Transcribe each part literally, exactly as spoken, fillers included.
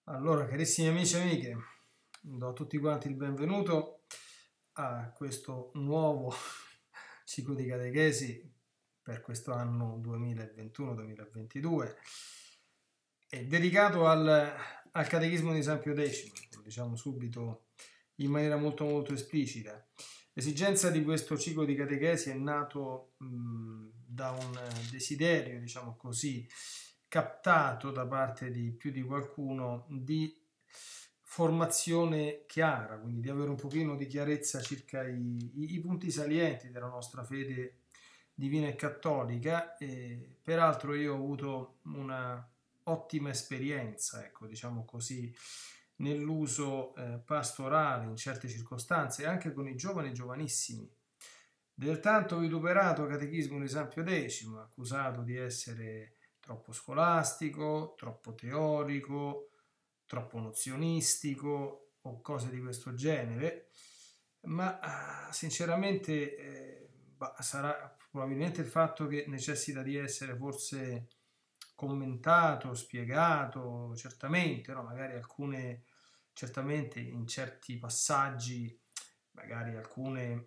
Allora, carissimi amici e amiche, do a tutti quanti il benvenuto a questo nuovo ciclo di catechesi per questo anno duemilaventuno duemilaventidue, è dedicato al, al catechismo di San Pio X, lo diciamo subito in maniera molto molto esplicita. L'esigenza di questo ciclo di catechesi è nato mh, da un desiderio, diciamo così, captato da parte di più di qualcuno di formazione chiara, quindi di avere un pochino di chiarezza circa i, i, i punti salienti della nostra fede divina e cattolica. E peraltro io ho avuto una ottima esperienza, ecco, diciamo così, nell'uso eh, pastorale in certe circostanze, anche con i giovani e giovanissimi. Del tanto vituperato catechismo di San Pio X, accusato di essere troppo scolastico, troppo teorico, troppo nozionistico o cose di questo genere, ma sinceramente eh, bah, sarà probabilmente il fatto che necessita di essere forse commentato, spiegato, certamente, no? Magari alcune, certamente in certi passaggi, magari alcune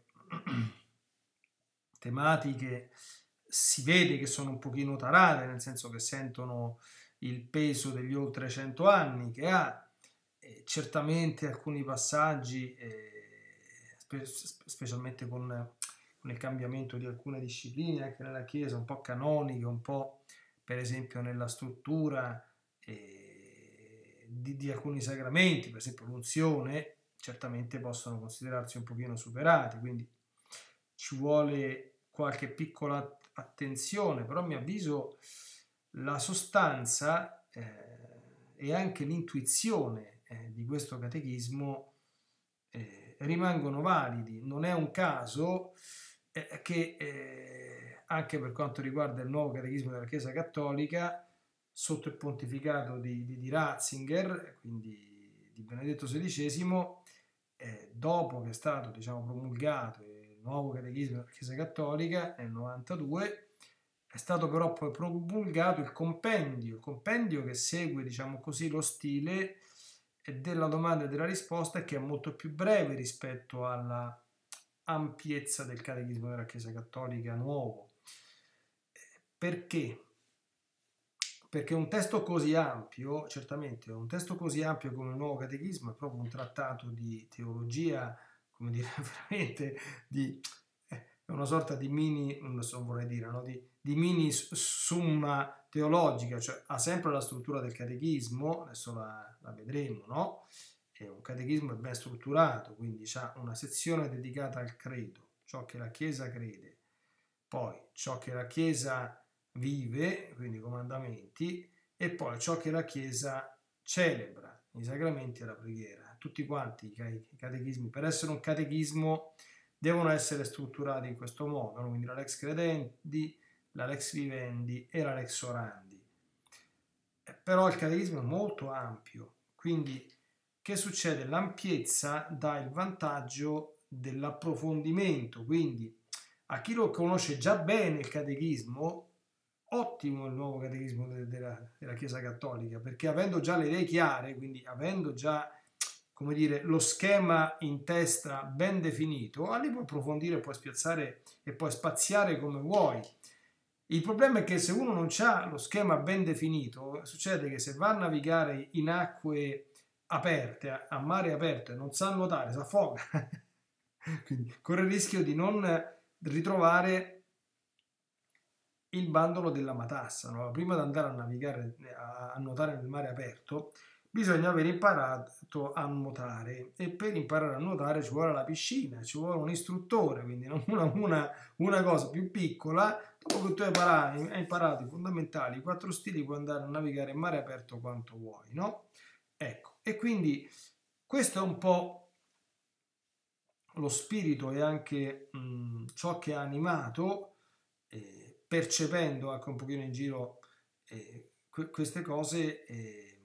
tematiche si vede che sono un pochino tarate, nel senso che sentono il peso degli oltre cento anni che ha, e certamente alcuni passaggi, eh, spe specialmente con, con il cambiamento di alcune discipline anche nella Chiesa, un po' canoniche, un po' per esempio nella struttura eh, di, di alcuni sacramenti, per esempio l'unzione, certamente possono considerarsi un pochino superati, quindi ci vuole qualche piccola attenzione, però a mio avviso la sostanza eh, e anche l'intuizione eh, di questo catechismo eh, rimangono validi. Non è un caso eh, che eh, anche per quanto riguarda il nuovo catechismo della Chiesa Cattolica, sotto il pontificato di, di, di Ratzinger, quindi di Benedetto sedicesimo, eh, dopo che è stato, diciamo, promulgato il nuovo catechismo della Chiesa Cattolica nel novantadue, è stato però poi promulgato il compendio, il compendio che segue, diciamo così, lo stile della domanda e della risposta, che è molto più breve rispetto alla ampiezza del catechismo della Chiesa Cattolica nuovo. Perché? Perché un testo così ampio, certamente un testo così ampio come il nuovo catechismo, è proprio un trattato di teologia, come dire, veramente di è una sorta di mini, non so, vorrei dire, no? di, di mini summa teologica, cioè ha sempre la struttura del catechismo, adesso la, la vedremo, no? È un catechismo ben strutturato, quindi ha una sezione dedicata al credo, ciò che la Chiesa crede, poi ciò che la Chiesa vive, quindi i comandamenti, e poi ciò che la Chiesa celebra, i sacramenti e la preghiera. Tutti quanti i catechismi, per essere un catechismo, devono essere strutturati in questo modo, no? Quindi la lex credendi, la lex vivendi e la lex orandi. Però il catechismo è molto ampio, quindi che succede? L'ampiezza dà il vantaggio dell'approfondimento, quindi a chi lo conosce già bene il catechismo, ottimo il nuovo catechismo della, della Chiesa Cattolica, perché avendo già le idee chiare, quindi avendo già, come dire, lo schema in testa ben definito, lì puoi approfondire, puoi spiazzare e puoi spaziare come vuoi. Il problema è che se uno non ha lo schema ben definito, succede che se va a navigare in acque aperte, a mare aperto, e non sa nuotare, si affoga. Quindi corre il rischio di non ritrovare il bandolo della matassa, no? Prima di andare a navigare, a, a nuotare nel mare aperto, bisogna aver imparato a nuotare, e per imparare a nuotare ci vuole la piscina, ci vuole un istruttore, quindi una, una, una cosa più piccola. Dopo che tu hai imparato, hai imparato i fondamentali, i quattro stili, puoi andare a navigare in mare aperto quanto vuoi, no? Ecco, e quindi questo è un po' lo spirito e anche mh, ciò che ha animato, eh, percependo anche un pochino in giro eh, que queste cose, eh,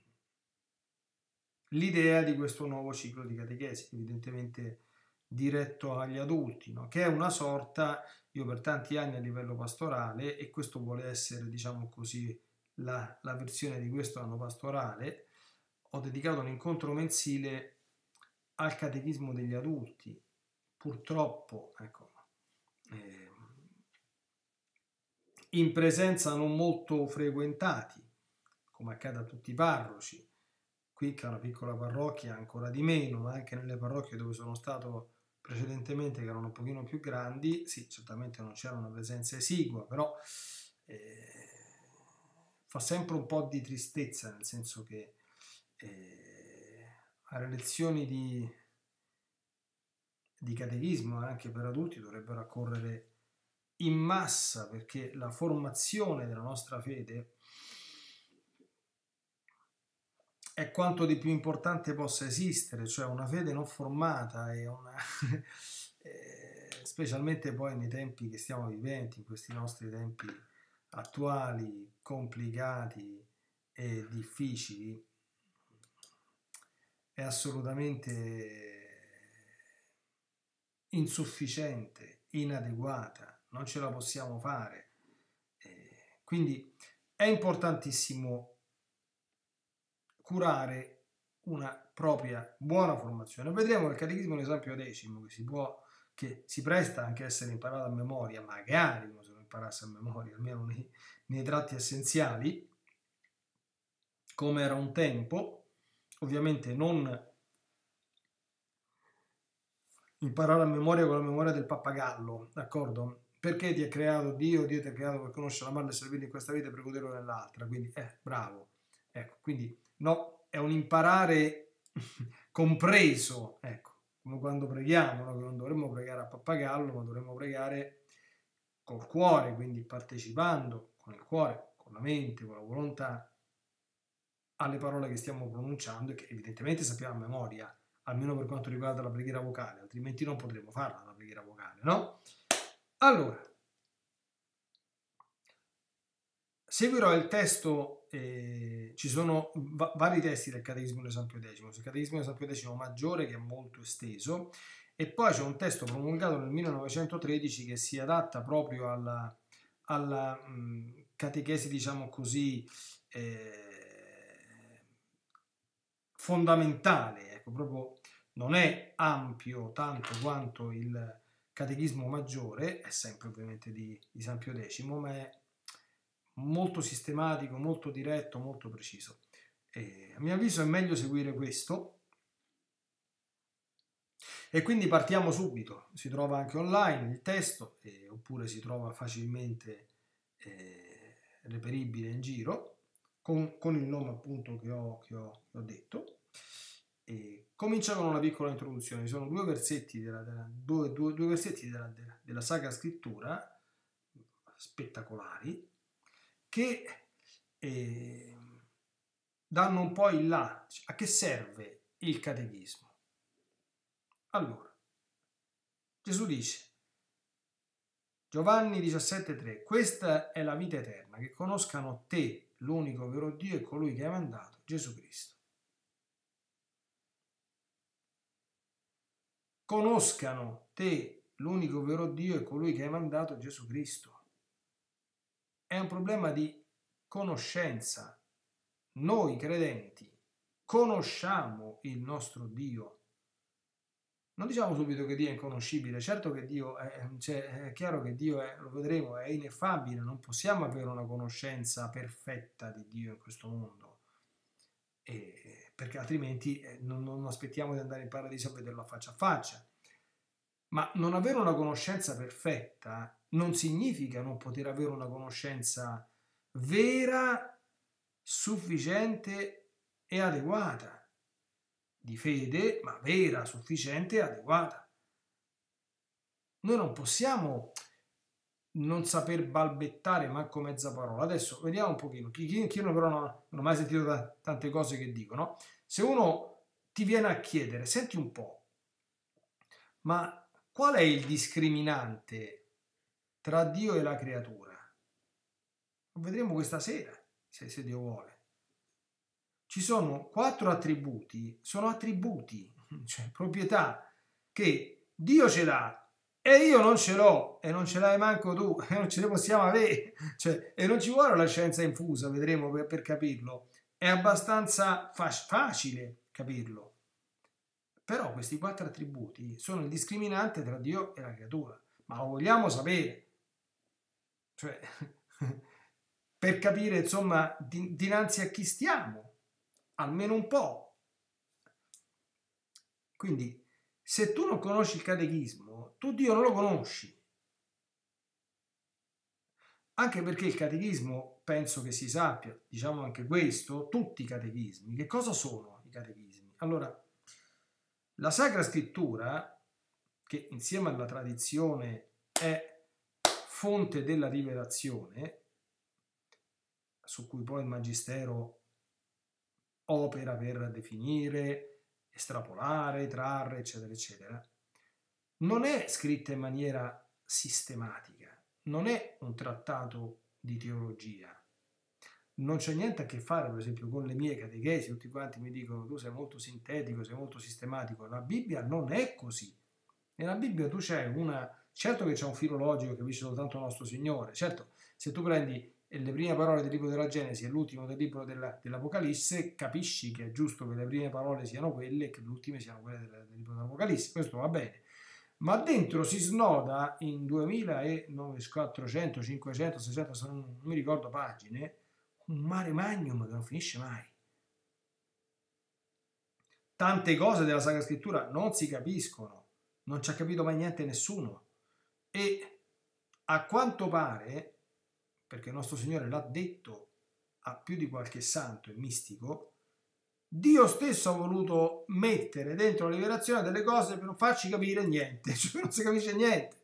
l'idea di questo nuovo ciclo di catechesi, evidentemente diretto agli adulti, no? Che è una sorta, io per tanti anni a livello pastorale, e questo vuole essere, diciamo così, la, la versione di questo anno pastorale, ho dedicato un incontro mensile al catechismo degli adulti, purtroppo, ecco, eh, in presenza non molto frequentati, come accade a tutti i parroci. Qui, che è una piccola parrocchia, ancora di meno, ma anche nelle parrocchie dove sono stato precedentemente, che erano un pochino più grandi, sì, certamente non c'era una presenza esigua, però eh, fa sempre un po' di tristezza, nel senso che eh, alle lezioni di, di catechismo, anche per adulti, dovrebbero accorrere in massa, perché la formazione della nostra fede è quanto di più importante possa esistere, cioè una fede non formata è una eh, specialmente poi nei tempi che stiamo vivendo, in questi nostri tempi attuali, complicati e difficili, è assolutamente insufficiente, inadeguata, non ce la possiamo fare. Eh, quindi è importantissimo curare una propria buona formazione. Vedremo il catechismo l'esempio decimo, che si può, che si presta anche a essere imparato a memoria, magari uno se lo imparasse a memoria, almeno nei, nei tratti essenziali, come era un tempo. Ovviamente non imparare a memoria con la memoria del pappagallo, d'accordo? Perché ti ha creato Dio, Dio ti ha creato per conoscere, amarlo e servirlo in questa vita e per goderlo nell'altra, quindi, eh, bravo. Ecco, quindi, no, è un imparare compreso, ecco, come quando preghiamo, no? Che non dovremmo pregare a pappagallo, ma dovremmo pregare col cuore, quindi partecipando con il cuore, con la mente, con la volontà, alle parole che stiamo pronunciando e che evidentemente sappiamo a memoria, almeno per quanto riguarda la preghiera vocale, altrimenti non potremo farla la preghiera vocale, no? Allora, seguirò il testo, eh, ci sono va- vari testi del Catechismo del San Pio X, il Catechismo del San Pio X maggiore, che è molto esteso, e poi c'è un testo promulgato nel millenovecentotredici che si adatta proprio alla, alla mh, catechesi, diciamo così, eh, fondamentale, ecco, proprio non è ampio tanto quanto il Catechismo maggiore, è sempre ovviamente di, di San Pio X, ma è molto sistematico, molto diretto, molto preciso. E a mio avviso è meglio seguire questo, e quindi partiamo subito. Si trova anche online il testo, eh, oppure si trova facilmente eh, reperibile in giro, con, con il nome appunto che ho, che ho, che ho detto. E comincia con una piccola introduzione. Ci sono due versetti della, della, due, due, due versetti della, della, della Sacra Scrittura spettacolari, che eh, danno un po' il là. A che serve il catechismo? Allora, Gesù dice, Giovanni diciassette tre, questa è la vita eterna, che conoscano te, l'unico vero Dio, e colui che hai mandato, Gesù Cristo. Conoscano te, l'unico vero Dio, e colui che hai mandato, Gesù Cristo. È un problema di conoscenza. Noi credenti conosciamo il nostro Dio. Non diciamo subito che Dio è inconoscibile, certo che Dio è, cioè, è chiaro che Dio è, lo vedremo, è ineffabile, non possiamo avere una conoscenza perfetta di Dio in questo mondo, e, perché altrimenti eh, non, non aspettiamo di andare in paradiso a vederlo a faccia a faccia. Ma non avere una conoscenza perfetta non significa non poter avere una conoscenza vera, sufficiente e adeguata. Di fede, ma vera, sufficiente e adeguata. Noi non possiamo non saper balbettare manco mezza parola. Adesso vediamo un pochino. Chi, chi, chi non, però non, non ho mai sentito t- tante cose che dicono. Se uno ti viene a chiedere, senti un po', ma qual è il discriminante tra Dio e la creatura? Lo vedremo questa sera, se, se Dio vuole. Ci sono quattro attributi, sono attributi, cioè proprietà, che Dio ce l'ha e io non ce l'ho, e non ce l'hai manco tu, e non ce le possiamo avere, cioè, e non ci vuole la scienza infusa, vedremo per, per capirlo. è abbastanza fac- facile capirlo. Però questi quattro attributi sono il discriminante tra Dio e la creatura. Ma lo vogliamo sapere? Cioè, per capire, insomma, di, dinanzi a chi stiamo, almeno un po'. Quindi, se tu non conosci il catechismo, tu Dio non lo conosci. Anche perché il catechismo, penso che si sappia, diciamo anche questo, tutti i catechismi. Che cosa sono i catechismi? Allora, la Sacra Scrittura, che insieme alla tradizione è fonte della rivelazione, su cui poi il Magistero opera per definire, estrapolare, trarre, eccetera, eccetera, non è scritta in maniera sistematica, non è un trattato di teologia. Non c'è niente a che fare, per esempio, con le mie catechesi. Tutti quanti mi dicono: tu sei molto sintetico, sei molto sistematico. La Bibbia non è così. Nella Bibbia tu c'è una... Certo che c'è un filo logico che capisce soltanto il nostro Signore. Certo, se tu prendi le prime parole del libro della Genesi e l'ultimo del libro della, dell'Apocalisse, capisci che è giusto che le prime parole siano quelle e che le ultime siano quelle del, del libro dell'Apocalisse. Questo va bene. Ma dentro si snoda in duemilaquattrocento, cinquecento, seicento, non mi ricordo pagine, un mare magnum che non finisce mai. Tante cose della Sacra Scrittura non si capiscono, non ci ha capito mai niente nessuno. E a quanto pare, perché il nostro Signore l'ha detto a più di qualche santo e mistico, Dio stesso ha voluto mettere dentro la rivelazione delle cose per non farci capire niente, cioè non si capisce niente.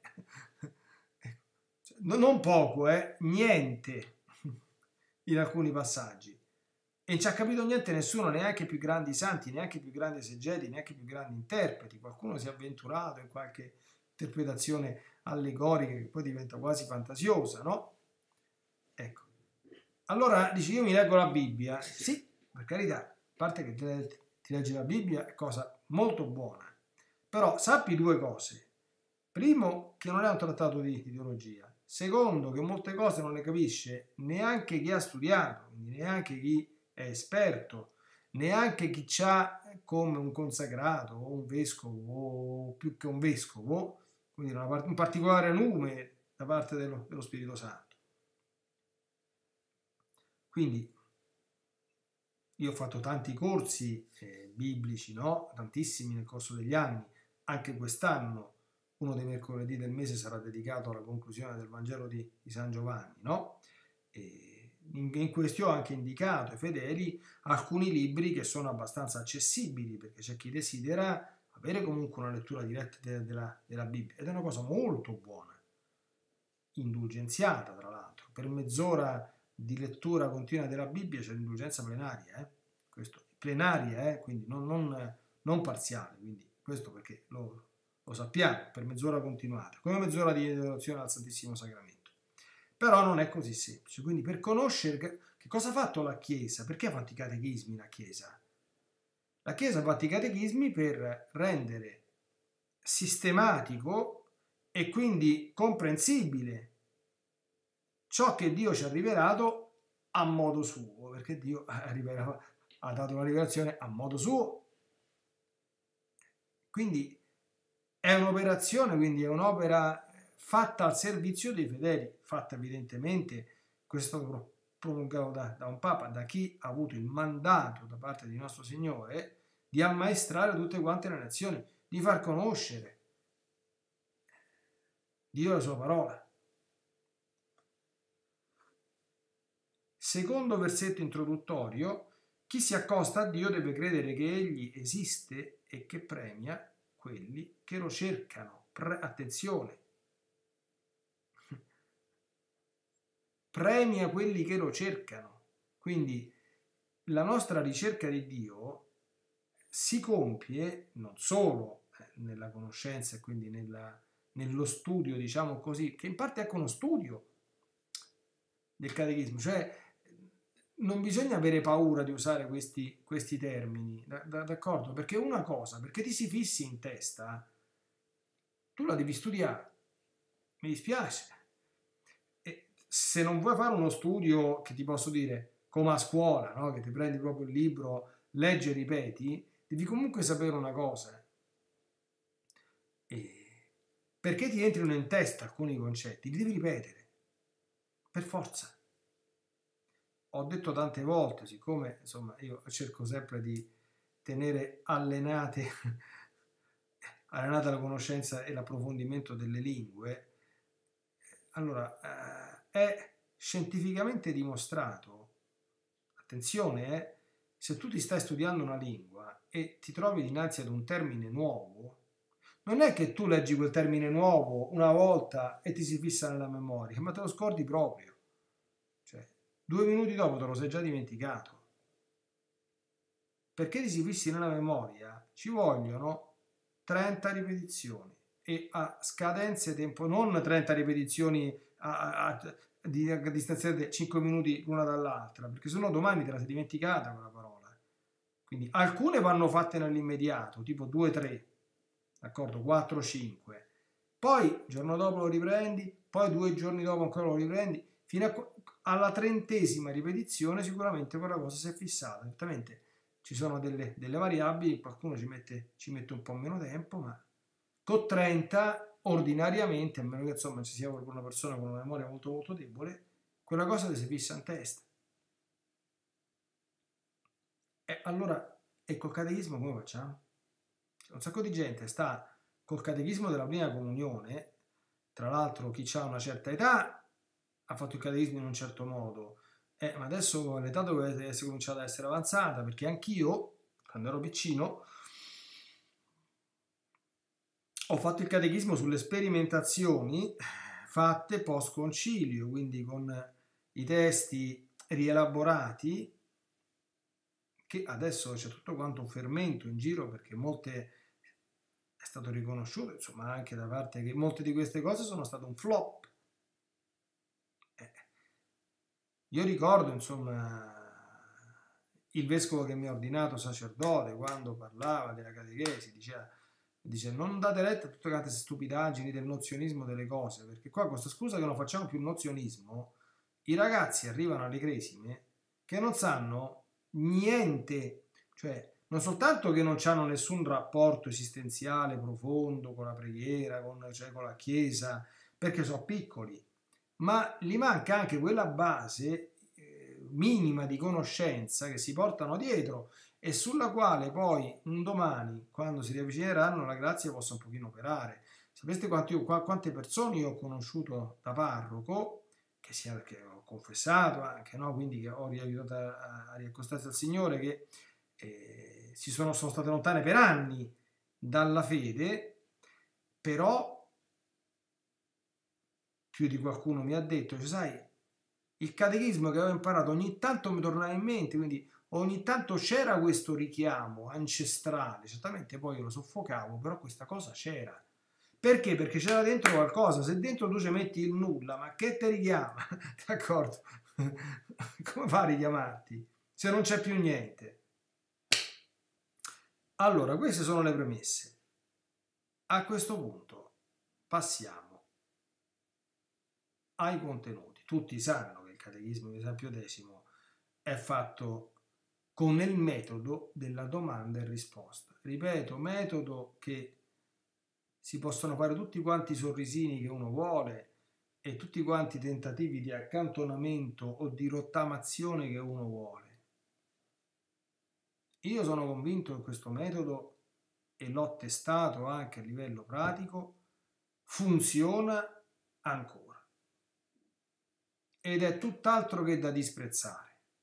Non poco, eh, niente in alcuni passaggi. E non ci ha capito niente nessuno, neanche i più grandi santi, neanche i più grandi esegeti, neanche i più grandi interpreti. Qualcuno si è avventurato in qualche interpretazione allegorica che poi diventa quasi fantasiosa, no? Ecco. Allora dici: io mi leggo la Bibbia. Sì, per carità, a parte che ti leggi la Bibbia è cosa molto buona. Però sappi due cose. Primo, che non è un trattato di teologia. Secondo, che molte cose non le capisce neanche chi ha studiato, quindi neanche chi è esperto, neanche chi c'ha come un consacrato o un vescovo o più che un vescovo, quindi un particolare nume da parte dello, dello Spirito Santo. Quindi io ho fatto tanti corsi eh, biblici, no? Tantissimi nel corso degli anni. Anche quest'anno uno dei mercoledì del mese sarà dedicato alla conclusione del Vangelo di, di San Giovanni, no? E in, in questi ho anche indicato ai fedeli alcuni libri che sono abbastanza accessibili, perché c'è chi desidera avere comunque una lettura diretta de, de la, della Bibbia, ed è una cosa molto buona, indulgenziata tra l'altro. Per mezz'ora di lettura continua della Bibbia c'è l'indulgenza plenaria, eh? Questo, plenaria, eh? Quindi non, non, non parziale, quindi questo perché lo, lo sappiamo, per mezz'ora continuata, come mezz'ora di devozione al Santissimo Sacramento. Però non è così semplice, quindi per conoscere che, che cosa ha fatto la Chiesa, perché ha fatto i catechismi la Chiesa? La Chiesa ha fatto i catechismi per rendere sistematico e quindi comprensibile ciò che Dio ci ha rivelato a modo suo, perché Dio ha dato una rivelazione a modo suo. Quindi è un'operazione, quindi è un'opera fatta al servizio dei fedeli, fatta evidentemente, questo è stato promulgato da, da un Papa, da chi ha avuto il mandato da parte di nostro Signore di ammaestrare tutte quante le nazioni, di far conoscere Dio e la sua parola. Secondo versetto introduttorio: chi si accosta a Dio deve credere che Egli esiste e che premia quelli che lo cercano. Pre- attenzione, premia quelli che lo cercano. Quindi la nostra ricerca di Dio si compie non solo nella conoscenza e quindi nella, nello studio, diciamo così, che in parte è anche uno studio del catechismo, cioè non bisogna avere paura di usare questi, questi termini, d'accordo? Perché una cosa, perché ti si fissi in testa, tu la devi studiare, mi dispiace. E se non vuoi fare uno studio, che ti posso dire, come a scuola, no? Che ti prendi proprio il libro, leggi e ripeti, devi comunque sapere una cosa. E perché ti entrino in testa alcuni concetti, li devi ripetere, per forza. Ho detto tante volte, siccome insomma io cerco sempre di tenere allenate, allenata la conoscenza e l'approfondimento delle lingue, allora eh, è scientificamente dimostrato, attenzione, eh, se tu ti stai studiando una lingua e ti trovi dinanzi ad un termine nuovo, non è che tu leggi quel termine nuovo una volta e ti si fissa nella memoria, ma te lo scordi proprio. Cioè, due minuti dopo te lo sei già dimenticato. Perché ti si fissi nella memoria ci vogliono trenta ripetizioni e a scadenze tempo, non trenta ripetizioni a, a, a, di, a distanza di cinque minuti l'una dall'altra, perché sennò domani te la sei dimenticata quella parola. Quindi alcune vanno fatte nell'immediato, tipo due tre, d'accordo? quattro cinque. Poi il giorno dopo lo riprendi, poi due giorni dopo ancora lo riprendi, fino a, alla trentesima ripetizione sicuramente quella cosa si è fissata. Certamente ci sono delle, delle variabili, qualcuno ci mette, ci mette un po' meno tempo, ma con trenta ordinariamente, a meno che insomma ci sia una persona con una memoria molto molto debole, quella cosa ti si fissa in testa. E allora, e col catechismo come facciamo? Un sacco di gente sta col catechismo della prima comunione, tra l'altro chi ha una certa età ha fatto il catechismo in un certo modo, eh, ma adesso l'età dovrebbe essere cominciata ad essere avanzata, perché anch'io, quando ero piccino, ho fatto il catechismo sulle sperimentazioni fatte post concilio, quindi con i testi rielaborati, che adesso c'è tutto quanto un fermento in giro, perché molte è stato riconosciuto, insomma, anche da parte che molte di queste cose sono state un flop. Eh, io ricordo, insomma, il vescovo che mi ha ordinato sacerdote, quando parlava della catechesi, diceva, dice non date retta a tutte queste stupidaggini del nozionismo delle cose, perché qua con questa scusa che non facciamo più nozionismo, i ragazzi arrivano alle cresime che non sanno niente, cioè non soltanto che non hanno nessun rapporto esistenziale profondo con la preghiera, con, cioè con la Chiesa, perché sono piccoli, ma gli manca anche quella base eh, minima di conoscenza che si portano dietro e sulla quale poi un domani, quando si riavvicineranno, la grazia possa un pochino operare. Sapete quanti, quante persone io ho conosciuto da parroco, che, sia, che ho confessato anche, no? Quindi che ho riaiutato a, a riaccostarsi al Signore, che eh, si sono, sono state lontane per anni dalla fede, però più di qualcuno mi ha detto, cioè, sai, il catechismo che avevo imparato ogni tanto mi tornava in mente, quindi ogni tanto c'era questo richiamo ancestrale, certamente poi io lo soffocavo, però questa cosa c'era. Perché? Perché c'era dentro qualcosa, se dentro tu ci metti il nulla, ma che te richiama? D'accordo? Come fa a richiamarti se non c'è più niente? Allora, queste sono le premesse. A questo punto passiamo ai contenuti. Tutti sanno che il catechismo di San Pio X è fatto con il metodo della domanda e risposta. Ripeto, metodo che si possono fare tutti quanti i sorrisini che uno vuole e tutti quanti i tentativi di accantonamento o di rottamazione che uno vuole. Io sono convinto che questo metodo, e l'ho testato anche a livello pratico, funziona ancora. Ed è tutt'altro che da disprezzare.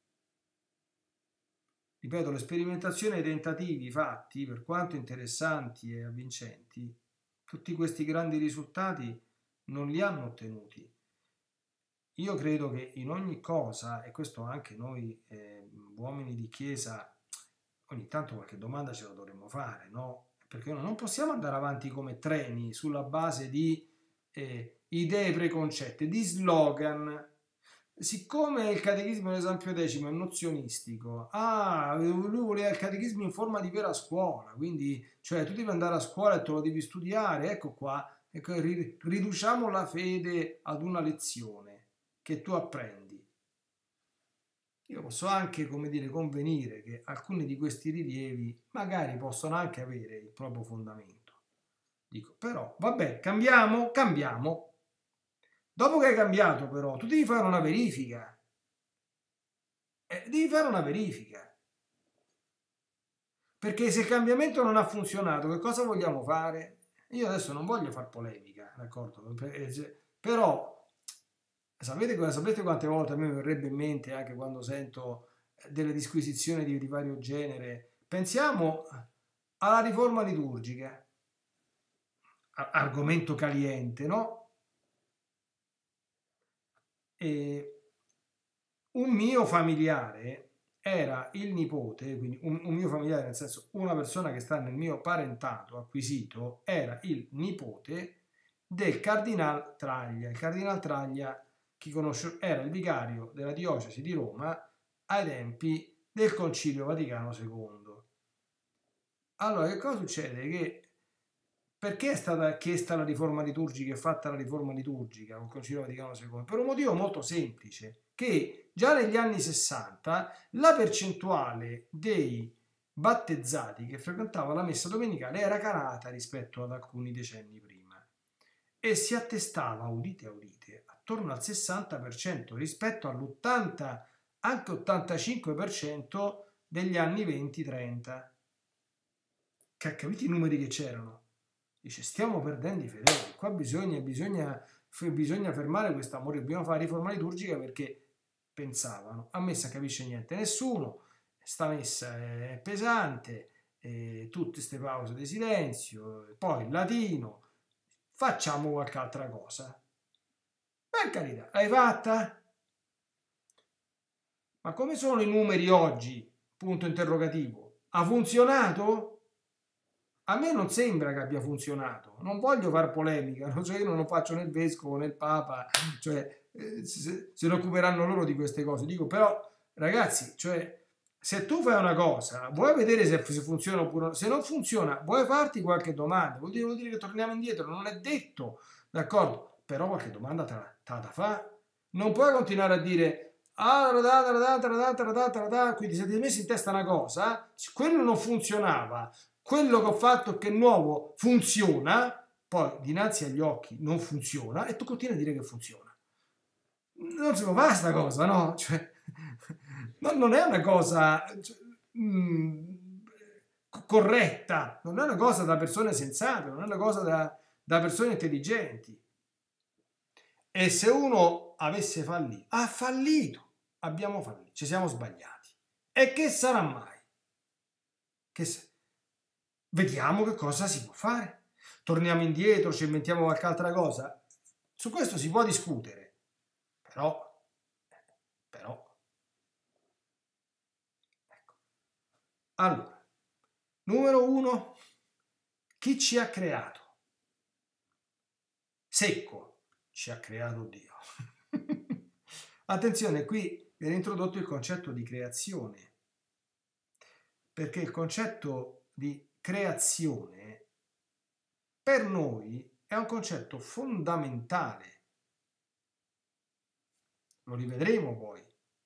Ripeto, le sperimentazioni e i tentativi fatti, per quanto interessanti e avvincenti, tutti questi grandi risultati non li hanno ottenuti. Io credo che in ogni cosa, e questo anche noi eh, uomini di chiesa, ogni tanto qualche domanda ce la dovremmo fare, no? Perché noi non possiamo andare avanti come treni sulla base di eh, idee preconcette, di slogan. Siccome il catechismo di San Pio X è nozionistico, ah, lui voleva il catechismo in forma di vera scuola, quindi cioè tu devi andare a scuola e te lo devi studiare, ecco qua, ecco, riduciamo la fede ad una lezione che tu apprendi. io posso anche, come dire, convenire che alcuni di questi rilievi magari possono anche avere il proprio fondamento. Dico, però, vabbè, cambiamo, cambiamo. Dopo che hai cambiato, però, tu devi fare una verifica. Eh, devi fare una verifica. Perché se il cambiamento non ha funzionato, che cosa vogliamo fare? Io adesso non voglio far polemica, d'accordo? Però, sapete, sapete quante volte a me verrebbe in mente, anche quando sento delle disquisizioni di, di vario genere, pensiamo alla riforma liturgica, argomento caliente, no? E un mio familiare era il nipote, quindi un, un mio familiare nel senso una persona che sta nel mio parentato acquisito, era il nipote del Cardinal Traglia. Il Cardinal Traglia, chi conosce, era il vicario della diocesi di Roma ai tempi del Concilio Vaticano secondo. Allora, che cosa succede? Che perché è stata chiesta la riforma liturgica e fatta la riforma liturgica col Concilio Vaticano secondo? Per un motivo molto semplice, che già negli anni sessanta la percentuale dei battezzati che frequentava la messa domenicale era calata rispetto ad alcuni decenni prima e si attestava, udite udite, attorno al sessanta per cento rispetto all'ottanta, anche ottantacinque per cento degli anni venti trenta. Capite i numeri che c'erano? Dice, stiamo perdendo i fedeli, qua bisogna, bisogna, bisogna fermare questo amore, dobbiamo fare riforma liturgica perché pensavano, a messa capisce niente nessuno, sta messa è pesante, eh, tutte queste pause di silenzio, poi il latino, facciamo qualche altra cosa. Per carità, l'hai fatta? Ma come sono i numeri oggi? Punto interrogativo. Ha funzionato? A me non sembra che abbia funzionato, non voglio far polemica, cioè io non lo faccio né il vescovo né il papa, cioè eh, se, se ne occuperanno loro di queste cose. Dico però, ragazzi, cioè se tu fai una cosa, vuoi vedere se, se funziona oppure no, se non funziona, vuoi farti qualche domanda, vuol dire, vuol dire che torniamo indietro, non è detto, d'accordo? Però qualche domanda te la da fa. Non puoi continuare a dire ah, taradà, taradà, taradà, taradà, quindi se ti sei messo in testa una cosa, quello non funzionava, quello che ho fatto che nuovo funziona, poi dinanzi agli occhi non funziona e tu continui a dire che funziona. Non si può fare sta cosa, no? Cioè, non è una cosa cioè, mh, corretta, non è una cosa da persone sensate, non è una cosa da, da persone intelligenti. E se uno avesse fallito, ha fallito, abbiamo fallito, ci siamo sbagliati. E che sarà mai? Che sa- Vediamo che cosa si può fare. Torniamo indietro, ci inventiamo qualche altra cosa. Su questo si può discutere, però, però, ecco. Allora, numero uno, chi ci ha creato? Secco, ci ha creato Dio. Attenzione, qui viene introdotto il concetto di creazione, perché il concetto di creazione per noi è un concetto fondamentale. Lo rivedremo poi.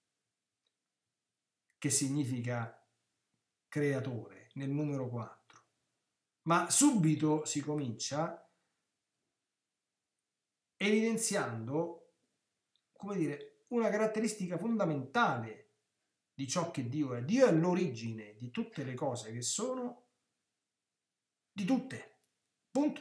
Che significa creatore nel numero quattro. Ma subito si comincia evidenziando, come dire, una caratteristica fondamentale di ciò che Dio è. Dio è l'origine di tutte le cose che sono, di tutte. Punto.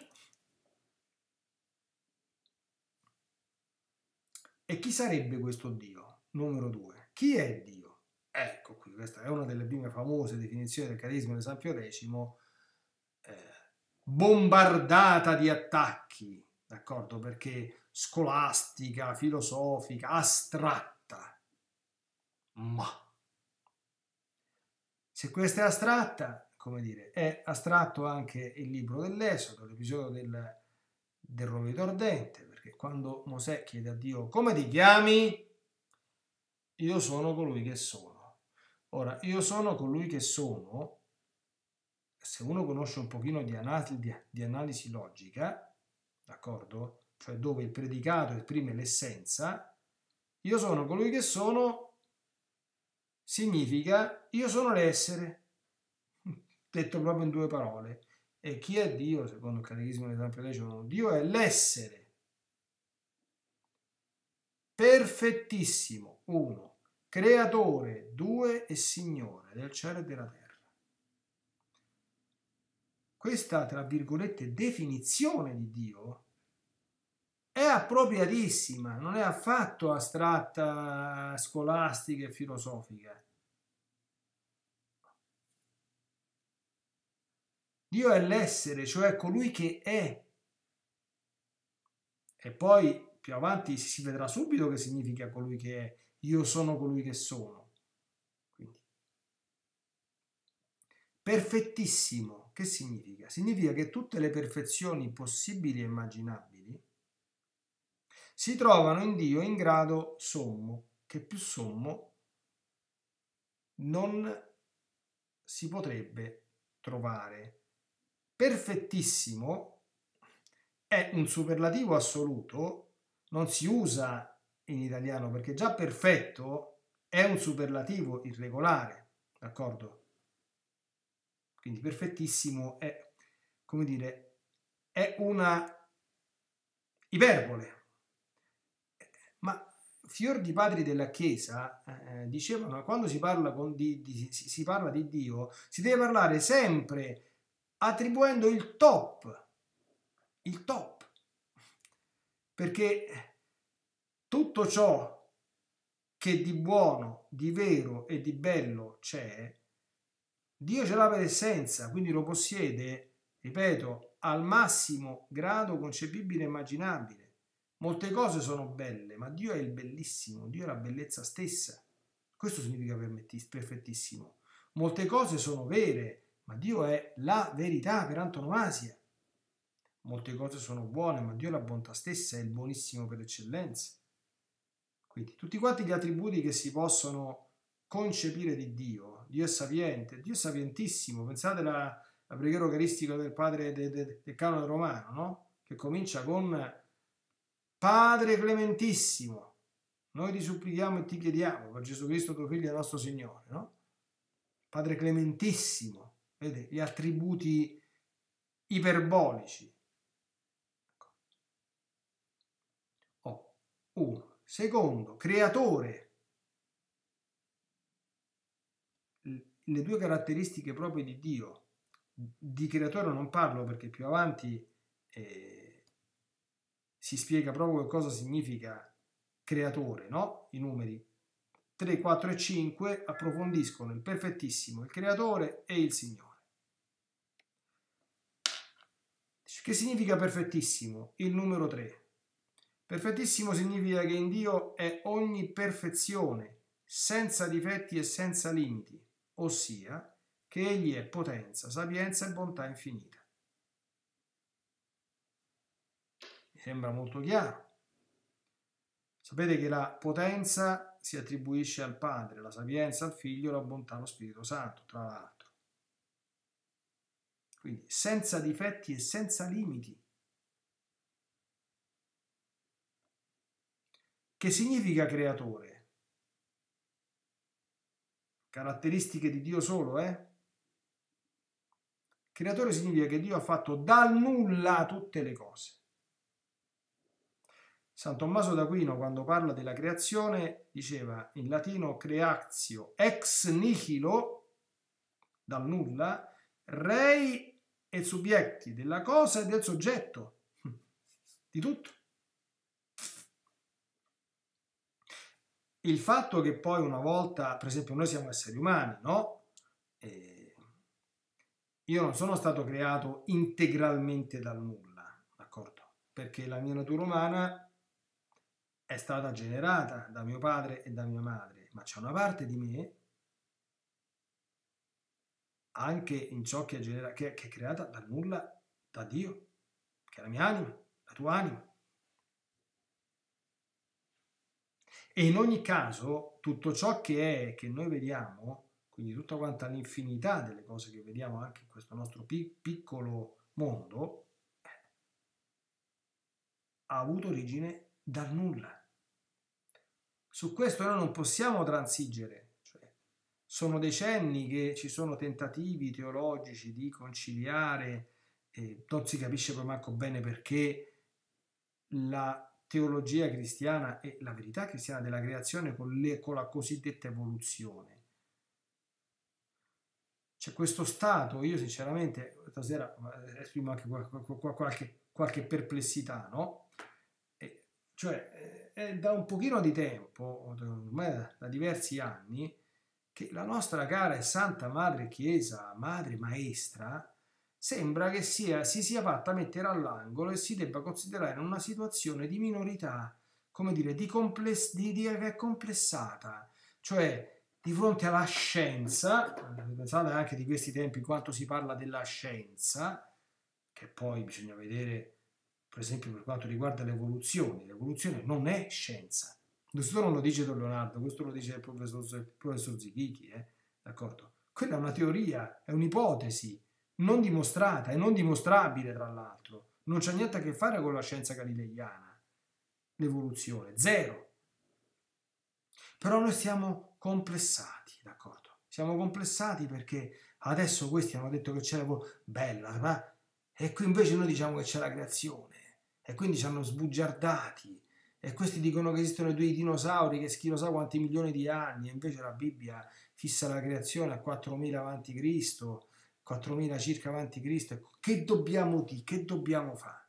E chi sarebbe questo Dio? Numero due. Chi è Dio? Ecco qui, questa è una delle prime famose definizioni del Catecismo di San Pio X, eh, bombardata di attacchi, d'accordo? Perché scolastica, filosofica, astratta. Ma se questa è astratta, come dire, è astratto anche il libro dell'Esodo, l'episodio del, del rovito ardente, perché quando Mosè chiede a Dio come ti chiami? Io sono colui che sono. Ora, io sono colui che sono, se uno conosce un pochino di analisi, di, di analisi logica, d'accordo? Cioè dove il predicato esprime l'essenza, io sono colui che sono significa io sono l'essere, detto proprio in due parole. E chi è Dio? Secondo il Catechismo di San Pio X, Dio è l'essere perfettissimo, uno, creatore, due, e Signore del cielo e della terra. Questa, tra virgolette, definizione di Dio è appropriatissima, non è affatto astratta, scolastica e filosofica. Dio è l'essere, cioè colui che è. E poi più avanti si vedrà subito che significa colui che è. Io sono colui che sono. Quindi, perfettissimo, che significa? Significa che tutte le perfezioni possibili e immaginabili si trovano in Dio in grado sommo, che più sommo non si potrebbe trovare. Perfettissimo è un superlativo assoluto, non si usa in italiano perché già perfetto è un superlativo irregolare, d'accordo? Quindi perfettissimo è, come dire, è una iperbole. Ma fior di padri della Chiesa eh, dicevano che quando si parla, con di, di, si, si parla di Dio si deve parlare sempre attribuendo il top, il top, perché tutto ciò che di buono, di vero e di bello c'è, Dio ce l'ha per essenza, quindi lo possiede, ripeto, al massimo grado concepibile e immaginabile. Molte cose sono belle, ma Dio è il bellissimo, Dio è la bellezza stessa. Questo significa perfettissimo. Molte cose sono vere, ma Dio è la verità per antonomasia. Molte cose sono buone, ma Dio è la bontà stessa, è il buonissimo per eccellenza. Quindi tutti quanti gli attributi che si possono concepire di Dio. Dio è sapiente, Dio è sapientissimo. Pensate alla, la preghiera eucaristica del padre de, de, del canone romano, no? Che comincia con Padre clementissimo, noi ti supplichiamo e ti chiediamo per Gesù Cristo tuo figlio e nostro Signore, no? Padre clementissimo, vedete, gli attributi iperbolici. Oh, uno. Secondo, creatore. Le due caratteristiche proprie di Dio. Di creatore non parlo perché più avanti eh, si spiega proprio che cosa significa creatore, no? I numeri tre, quattro e cinque approfondiscono il perfettissimo, il creatore e il Signore. Che significa perfettissimo? Il numero tre. Perfettissimo significa che in Dio è ogni perfezione, senza difetti e senza limiti, ossia che Egli è potenza, sapienza e bontà infinita. Mi sembra molto chiaro. Sapete che la potenza si attribuisce al Padre, la sapienza al Figlio, la bontà allo Spirito Santo, tra l'altro. Quindi senza difetti e senza limiti. Che significa creatore? Caratteristiche di Dio solo, eh? Creatore significa che Dio ha fatto dal nulla tutte le cose. San Tommaso d'Aquino, quando parla della creazione, diceva in latino creatio ex nihilo, dal nulla, rei e subjecti, della cosa e del soggetto, di tutto. Il fatto che poi una volta, per esempio noi siamo esseri umani, no? E io non sono stato creato integralmente dal nulla, d'accordo? Perché la mia natura umana è stata generata da mio padre e da mia madre, ma c'è una parte di me, anche in ciò che è, genera- che, che è creata dal nulla da Dio, che è la mia anima, la tua anima. E in ogni caso, tutto ciò che è, che noi vediamo, quindi tutta quanta l'infinità delle cose che vediamo anche in questo nostro pi- piccolo mondo, ha avuto origine dal nulla. Su questo noi non possiamo transigere, cioè sono decenni che ci sono tentativi teologici di conciliare, e non si capisce poi manco bene perché, la teologia cristiana e la verità cristiana della creazione con, le, con la cosiddetta evoluzione. C'è questo stato, io sinceramente stasera esprimo anche qualche, qualche perplessità, no? E cioè è da un pochino di tempo, ormai da diversi anni, che la nostra cara e santa madre Chiesa, madre maestra, sembra che sia, si sia fatta mettere all'angolo e si debba considerare in una situazione di minorità, come dire, di, compless, di, di che è complessata, cioè di fronte alla scienza. Pensate anche di questi tempi quanto si parla della scienza, che poi bisogna vedere, per esempio per quanto riguarda l'evoluzione, l'evoluzione non è scienza. Questo non lo dice Don Leonardo, questo lo dice il professor, il professor Zichichi, eh? D'accordo? Quella è una teoria, è un'ipotesi non dimostrata e non dimostrabile, tra l'altro. Non c'ha niente a che fare con la scienza galileiana, l'evoluzione, zero. Però noi siamo complessati, d'accordo? Siamo complessati perché adesso questi hanno detto che c'è bella, ma... e qui invece noi diciamo che c'è la creazione, e quindi ci hanno sbugiardati, e questi dicono che esistono due dinosauri che chi lo sa quanti milioni di anni, e invece la Bibbia fissa la creazione a quattromila avanti Cristo, quattromila circa avanti Cristo. Che dobbiamo dire? Che dobbiamo fare?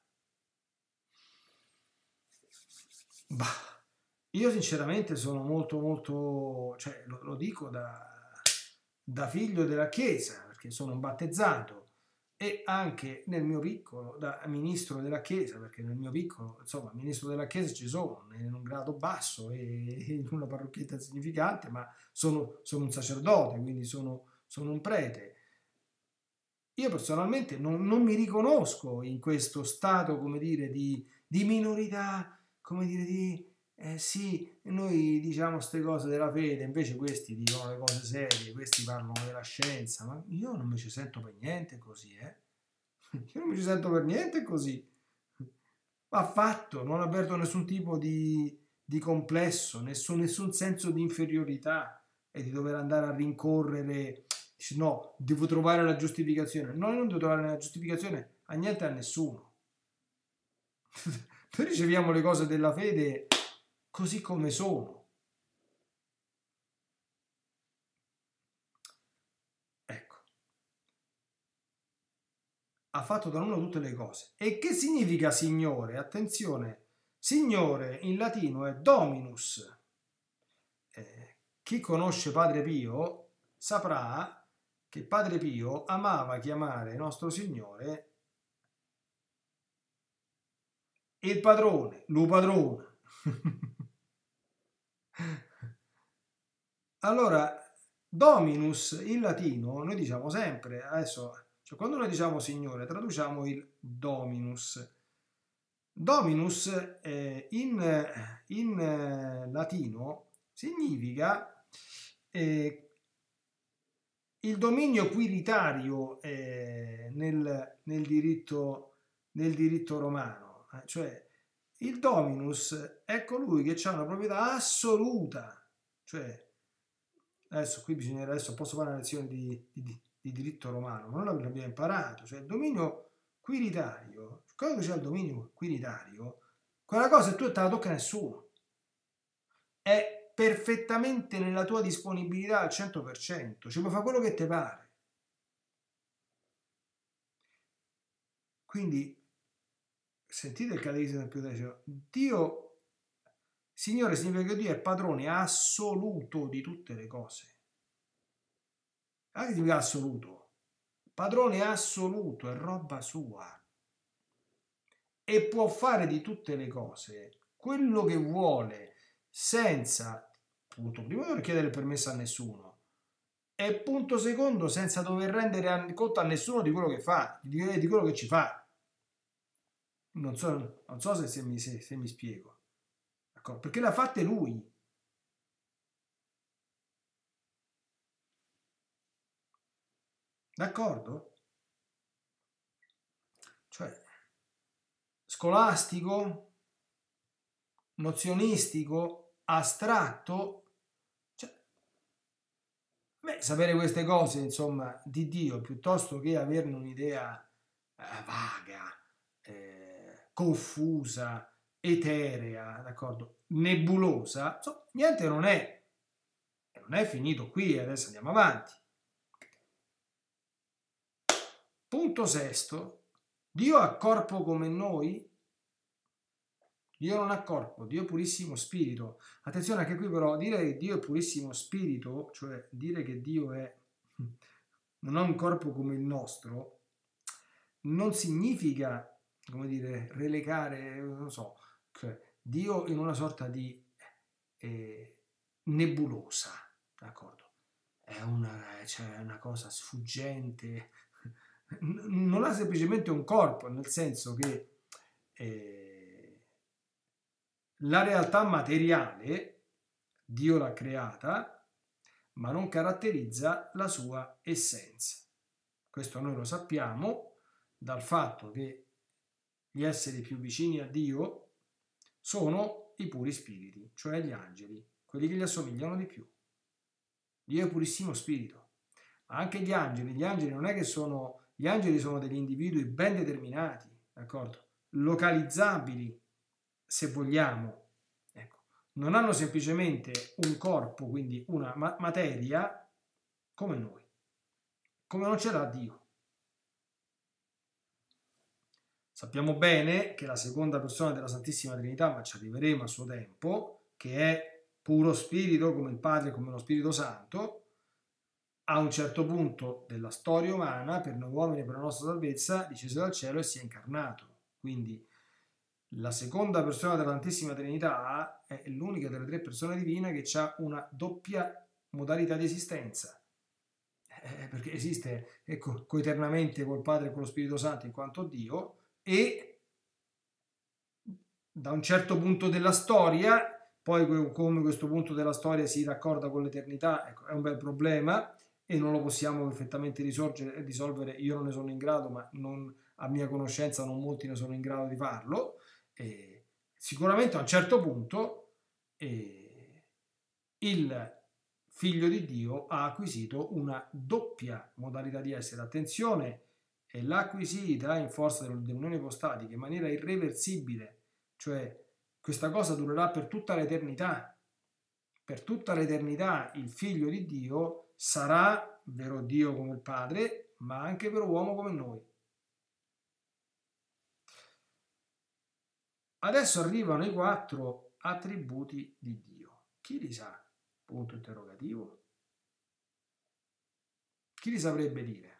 Bah. Io sinceramente sono molto molto, cioè lo, lo dico da, da figlio della Chiesa, perché sono battezzato, e anche nel mio piccolo da ministro della Chiesa, perché nel mio piccolo, insomma, ministro della Chiesa ci sono, in un grado basso e in una parrocchietta insignificante, ma sono, sono un sacerdote, quindi sono, sono un prete. Io personalmente non, non mi riconosco in questo stato, come dire, di, di minorità, come dire, di... Eh sì, noi diciamo queste cose della fede, invece questi dicono le cose serie, questi parlano della scienza, ma io non mi ci sento per niente così, eh? Io non mi ci sento per niente così. Affatto, non avverto nessun tipo di, di complesso, nessun, nessun senso di inferiorità e di dover andare a rincorrere, no, devo trovare la giustificazione. No, non devo trovare la giustificazione a niente e a nessuno. Noi riceviamo le cose della fede così come sono. Ecco. Ha fatto da uno tutte le cose. E che significa Signore? Attenzione, Signore in latino è Dominus. Eh, chi conosce Padre Pio saprà che Padre Pio amava chiamare nostro Signore il padrone, lo padrone. Allora, Dominus in latino noi diciamo sempre, adesso, cioè quando noi diciamo Signore traduciamo il Dominus. Dominus eh, in, in eh, latino significa eh, il dominio quiritario eh, nel, nel, diritto, nel diritto romano, eh, cioè il dominus è colui che ha una proprietà assoluta, cioè adesso qui bisogna, adesso posso fare una lezione di, di, di diritto romano, ma non l'abbiamo imparato, cioè il dominio quiritario, quando c'è il dominio quiritario, quella cosa tu te la tocca a nessuno, è perfettamente nella tua disponibilità al cento per cento, cioè puoi fare quello che ti pare. Quindi sentite il catechismo del Pio X, Dio, Signore significa che Dio è padrone assoluto di tutte le cose. Anche significa assoluto, padrone assoluto, è roba sua e può fare di tutte le cose quello che vuole senza, punto primo, dover chiedere il permesso a nessuno e punto secondo, senza dover rendere conto a nessuno di quello che fa, di, di quello che ci fa. Non so, non so se, se, mi, se, se mi spiego, d'accordo? Perché l'ha fatta lui. D'accordo? Cioè, scolastico, nozionistico, astratto, cioè, Beh, sapere queste cose, insomma, di Dio, piuttosto che averne un'idea eh, vaga, eh, confusa, eterea, d'accordo, nebulosa, insomma, niente non è, e non è finito qui, adesso andiamo avanti. Punto sesto, Dio ha corpo come noi? Dio non ha corpo, Dio è purissimo spirito. Attenzione anche qui però, dire che Dio è purissimo spirito, cioè dire che Dio è, non ha un corpo come il nostro, non significa, come dire, relegare, non so, cioè, Dio in una sorta di eh, nebulosa, d'accordo? È una, cioè, una cosa sfuggente, non ha semplicemente un corpo, nel senso che eh, la realtà materiale Dio l'ha creata, ma non caratterizza la sua essenza. Questo noi lo sappiamo dal fatto che gli esseri più vicini a Dio sono i puri spiriti, cioè gli angeli, quelli che gli assomigliano di più. Dio è purissimo spirito, ma anche gli angeli, gli angeli non è che sono, gli angeli sono degli individui ben determinati, d'accordo? Localizzabili, se vogliamo, ecco, non hanno semplicemente un corpo, quindi una ma- materia come noi, come non ce l'ha Dio. Sappiamo bene che la seconda persona della Santissima Trinità, ma ci arriveremo a suo tempo, che è puro spirito come il Padre, come lo Spirito Santo, a un certo punto della storia umana, per noi uomini e per la nostra salvezza, discese dal cielo e si è incarnato. Quindi la seconda persona della Santissima Trinità è l'unica delle tre persone divine che ha una doppia modalità di esistenza, eh, perché esiste ecco, coeternamente col Padre e con lo Spirito Santo in quanto Dio, e da un certo punto della storia, poi come questo punto della storia si raccorda con l'eternità, ecco, è un bel problema e non lo possiamo perfettamente risolvere, io non ne sono in grado, ma non, a mia conoscenza non molti ne sono in grado di farlo. Eh, sicuramente a un certo punto eh, il figlio di Dio ha acquisito una doppia modalità di essere. Attenzione, e l'ha acquisita in forza dell'unione ipostatica in maniera irreversibile, cioè questa cosa durerà per tutta l'eternità. Per tutta l'eternità il figlio di Dio sarà vero Dio come il Padre, ma anche vero uomo come noi. Adesso arrivano i quattro attributi di Dio. Chi li sa? Punto interrogativo. Chi li saprebbe dire?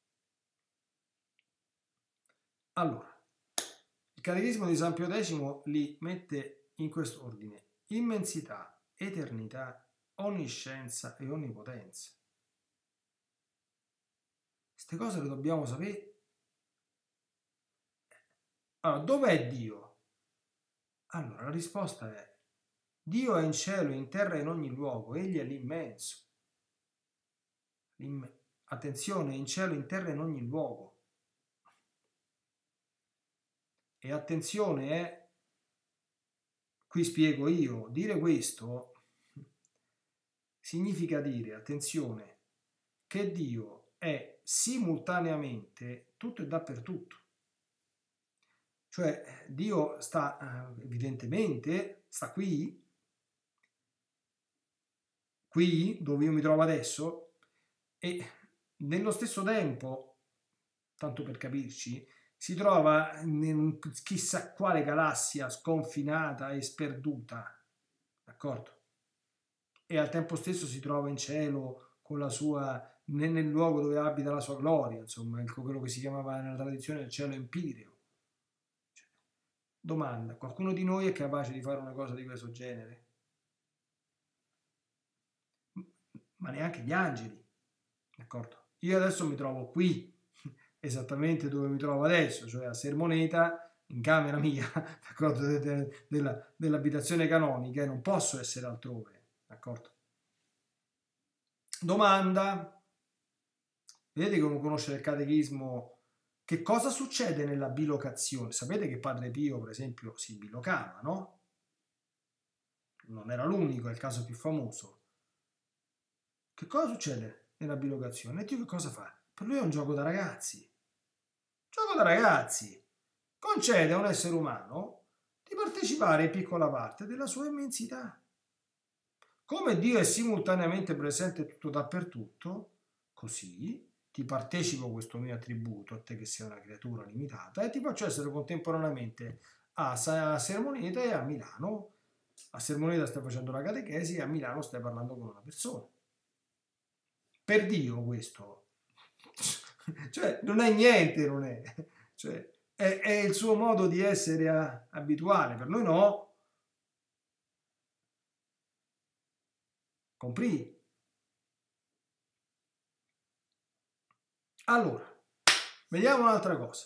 Allora, il Catechismo di San Pio X li mette in questo ordine: immensità, eternità, onniscienza e onnipotenza. Queste cose le dobbiamo sapere. Allora, dov'è Dio? Allora, la risposta è: Dio è in cielo, in terra e in ogni luogo, egli è l'immenso. L'im- Attenzione, in cielo, in terra e in ogni luogo. E attenzione, eh, qui spiego io, dire questo significa dire, attenzione, che Dio è simultaneamente tutto e dappertutto. Cioè Dio sta, evidentemente, sta qui, qui dove io mi trovo adesso, e nello stesso tempo, tanto per capirci, si trova in chissà quale galassia sconfinata e sperduta, d'accordo? E al tempo stesso si trova in cielo con la sua, nel luogo dove abita la sua gloria, insomma, quello che si chiamava nella tradizione il cielo empireo. Cioè, domanda, qualcuno di noi è capace di fare una cosa di questo genere? Ma neanche gli angeli, d'accordo? Io adesso mi trovo qui, esattamente dove mi trovo adesso, cioè a Sermoneta, in camera mia, d'accordo, de, de, della, dell'abitazione canonica, e non posso essere altrove, d'accordo? Domanda, vedete come conoscere il catechismo? Che cosa succede nella bilocazione? Sapete che Padre Pio, per esempio, si bilocava, no? Non era l'unico, è il caso più famoso. Che cosa succede nella bilocazione. E Dio che cosa fa? Per lui è un gioco da ragazzi. Gioco da ragazzi. Concede a un essere umano di partecipare in piccola parte della sua immensità. Come Dio è simultaneamente presente tutto dappertutto, così ti partecipo questo mio attributo, a te che sei una creatura limitata, e ti faccio essere contemporaneamente a Sermoneta e a Milano. A Sermoneta stai facendo la catechesi e a Milano stai parlando con una persona. Per Dio questo, cioè non è niente, non è, cioè, è, è il suo modo di essere a, abituale, per noi no. Comprì? Allora, vediamo un'altra cosa.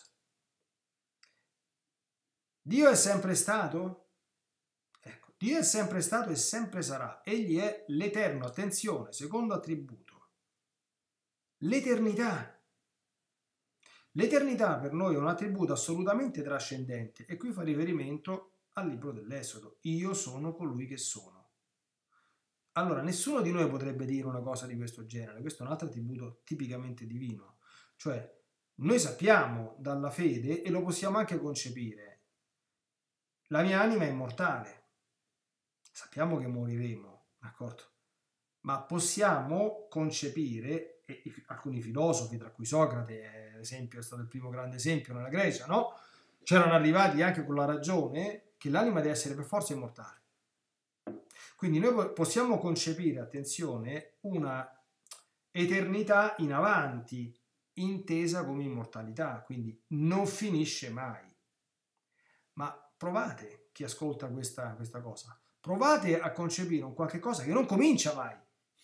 Dio è sempre stato? Ecco, Dio è sempre stato e sempre sarà. Egli è l'eterno, attenzione, secondo attributo. L'eternità. L'eternità per noi è un attributo assolutamente trascendente e qui fa riferimento al libro dell'Esodo. Io sono colui che sono. Allora, nessuno di noi potrebbe dire una cosa di questo genere. Questo è un altro attributo tipicamente divino. Cioè, noi sappiamo dalla fede, e lo possiamo anche concepire, la mia anima è immortale. Sappiamo che moriremo, d'accordo? Ma possiamo concepire, e alcuni filosofi, tra cui Socrate, ad esempio, è stato il primo grande esempio nella Grecia, no? C'erano arrivati anche con la ragione che l'anima deve essere per forza immortale. Quindi noi possiamo concepire, attenzione, una eternità in avanti, intesa come immortalità, quindi non finisce mai. Ma provate, chi ascolta questa, questa cosa, provate a concepire un qualche cosa che non comincia mai.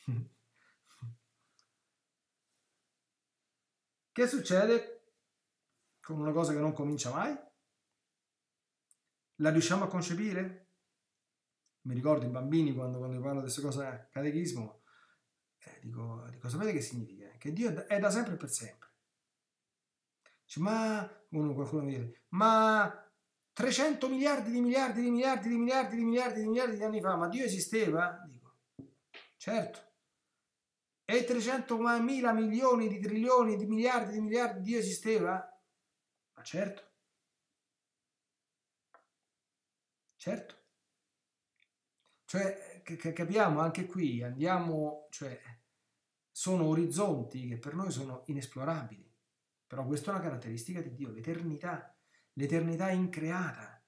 Che succede con una cosa che non comincia mai? La riusciamo a concepire? Mi ricordo i bambini quando, quando parlo di queste cose catechismo, eh, dico, dico, sapete che significa? Che Dio è da sempre e per sempre. Dice, ma uno, qualcuno mi dice, ma trecento miliardi di miliardi di miliardi di miliardi di miliardi di miliardi di anni fa, ma Dio esisteva? Dico, certo. E trecentomila milioni di trilioni di miliardi di miliardi Dio esisteva? Ma certo. Certo. Cioè, che capiamo anche qui, andiamo, cioè, sono orizzonti che per noi sono inesplorabili. Però questa è una caratteristica di Dio, l'eternità, l'eternità increata.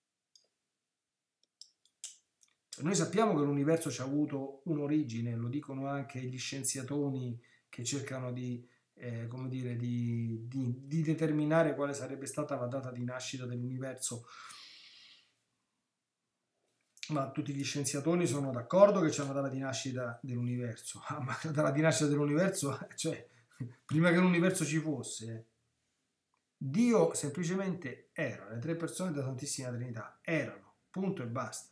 Cioè, noi sappiamo che l'universo ci ha avuto un'origine, lo dicono anche gli scienziatoni che cercano di, eh, come dire, di, di, di determinare quale sarebbe stata la data di nascita dell'universo. Ma tutti gli scienziatori sono d'accordo che c'è una data di nascita dell'universo, ah, ma la data di nascita dell'universo, cioè, prima che l'universo ci fosse, Dio semplicemente era, le tre persone della Santissima Trinità erano, punto e basta.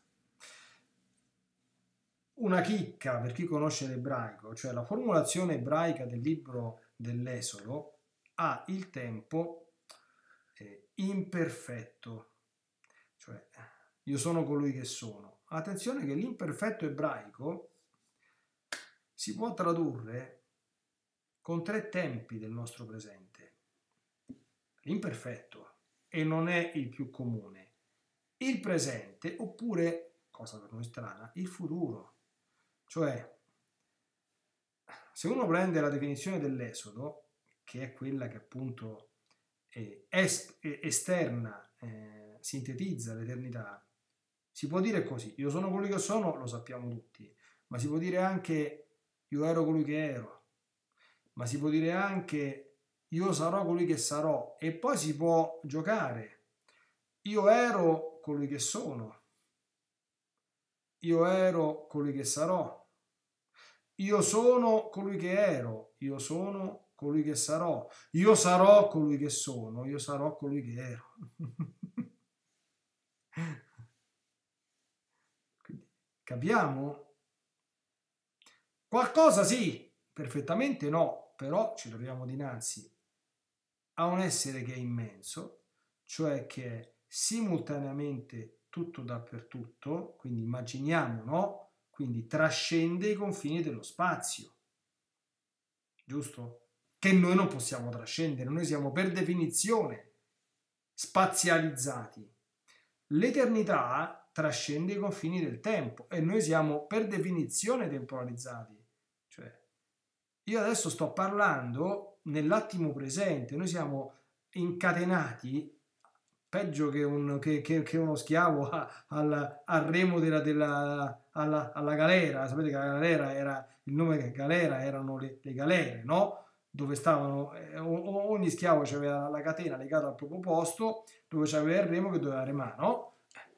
Una chicca per chi conosce l'ebraico, cioè la formulazione ebraica del libro dell'Esodo ha il tempo eh, imperfetto, cioè io sono colui che sono. Attenzione che l'imperfetto ebraico si può tradurre con tre tempi del nostro presente. L'imperfetto, e non è il più comune, il presente, oppure, cosa per noi strana, il futuro. Cioè, se uno prende la definizione dell'Esodo, che è quella che appunto è est- esterna, eh, sintetizza l'eternità, si può dire così, io sono colui che sono, lo sappiamo tutti, ma si può dire anche io ero colui che ero, ma si può dire anche io sarò colui che sarò, e poi si può giocare, io ero colui che sono, io ero colui che sarò, io sono colui che ero, io sono colui che sarò, io sarò colui che sono, io sarò colui che ero. Capiamo? Qualcosa sì, perfettamente no, però ci troviamo dinanzi a un essere che è immenso, cioè che è simultaneamente tutto dappertutto, quindi immaginiamo, no? Quindi trascende i confini dello spazio. giusto? Che noi non possiamo trascendere, noi siamo per definizione spazializzati. L'eternità trascende i confini del tempo e noi siamo per definizione temporalizzati. Cioè, io adesso sto parlando nell'attimo presente, noi siamo incatenati peggio che, un, che, che, che uno schiavo a, al, al remo della, della, alla, alla galera. Sapete che la galera era il nome che galera erano le, le galere, no? Dove stavano eh, ogni schiavo aveva la catena legata al proprio posto, dove c'aveva il remo che doveva remare, no?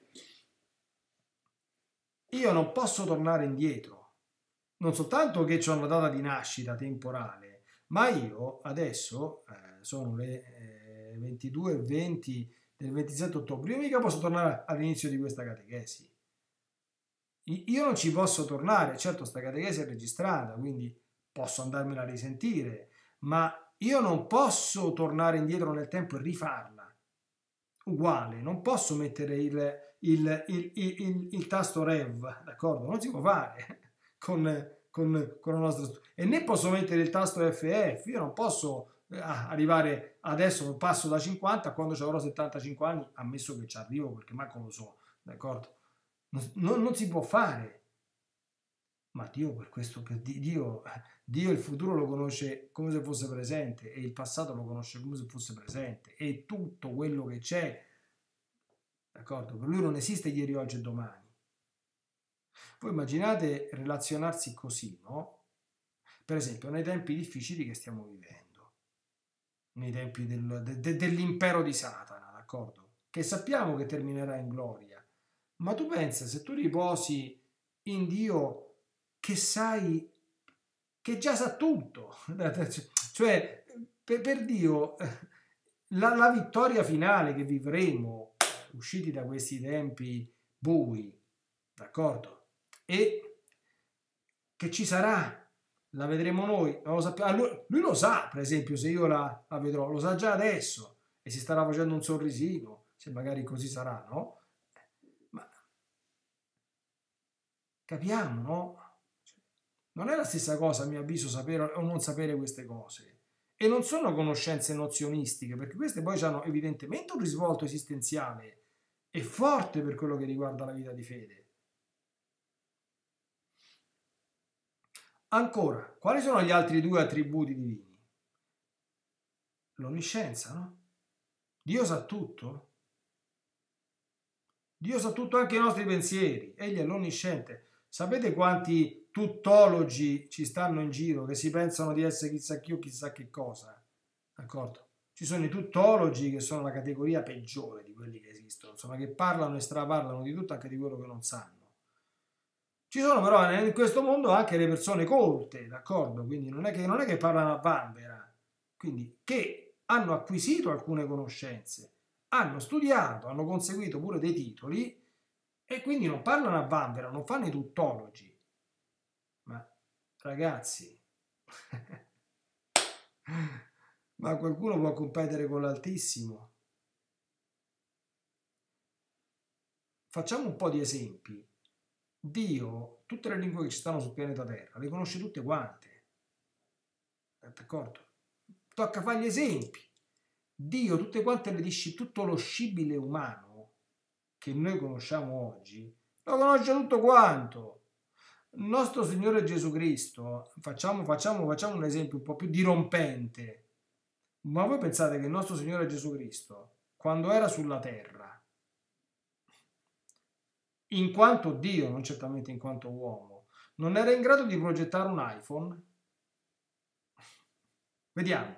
Io non posso tornare indietro, non soltanto che c'ho una data di nascita temporale, ma io adesso eh, sono le eh, ventidue e venti del ventisette ottobre, io mica posso tornare all'inizio di questa catechesi. Io non ci posso tornare, certo sta catechesi è registrata, quindi posso andarmela a risentire, ma io non posso tornare indietro nel tempo e rifarla. Uguale, non posso mettere il, il, il, il, il tasto rev, d'accordo? Non si può fare con, con, con la nostra... E né posso mettere il tasto F F, io non posso ah, arrivare adesso, passo da cinquanta a quando avrò settantacinque anni, ammesso che ci arrivo perché manco lo so, d'accordo? Non, non, non si può fare. Ma Dio per questo, per Dio, Dio il futuro lo conosce come se fosse presente e il passato lo conosce come se fosse presente e tutto quello che c'è, d'accordo? Per lui non esiste ieri, oggi e domani. Voi immaginate relazionarsi così, no? Per esempio nei tempi difficili che stiamo vivendo, nei tempi del, de, dell'impero di Satana, d'accordo? Che sappiamo che terminerà in gloria, ma tu pensa, se tu riposi in Dio che sai, che già sa tutto, cioè per, per Dio la, la vittoria finale che vivremo usciti da questi tempi bui, d'accordo? E che ci sarà, la vedremo noi, non lo sappiamo. Lui, lui lo sa, per esempio, se io la, la vedrò, lo sa già adesso e si starà facendo un sorrisino, se magari così sarà, no? Ma capiamo, no? Non è la stessa cosa, a mio avviso, sapere o non sapere queste cose. E non sono conoscenze nozionistiche, perché queste poi hanno evidentemente un risvolto esistenziale e forte per quello che riguarda la vita di fede. Ancora, quali sono gli altri due attributi divini? L'onniscienza, no? Dio sa tutto. Dio sa tutto, anche i nostri pensieri. Egli è l'onnisciente. Sapete quanti tuttologi ci stanno in giro che si pensano di essere chissà chi o chissà che cosa? D'accordo? Ci sono i tuttologi che sono la categoria peggiore di quelli che esistono, insomma, che parlano e straparlano di tutto, anche di quello che non sanno. Ci sono però in questo mondo anche le persone colte, d'accordo? Quindi non è che, non è che parlano a vanvera, quindi che hanno acquisito alcune conoscenze, hanno studiato, hanno conseguito pure dei titoli e quindi non parlano a vanvera, non fanno i tuttologi. Ma ragazzi, ma qualcuno può competere con l'Altissimo? Facciamo un po' di esempi. Dio, tutte le lingue che ci stanno sul pianeta Terra, le conosce tutte quante. D'accordo? Tocca fare gli esempi. Dio, tutte quante le discipline, tutto lo scibile umano che noi conosciamo oggi, lo conosce tutto quanto. Il nostro Signore Gesù Cristo, facciamo, facciamo, facciamo un esempio un po' più dirompente, ma voi pensate che il nostro Signore Gesù Cristo, quando era sulla terra, in quanto Dio, non certamente in quanto uomo, non era in grado di progettare un iPhone? Vediamo.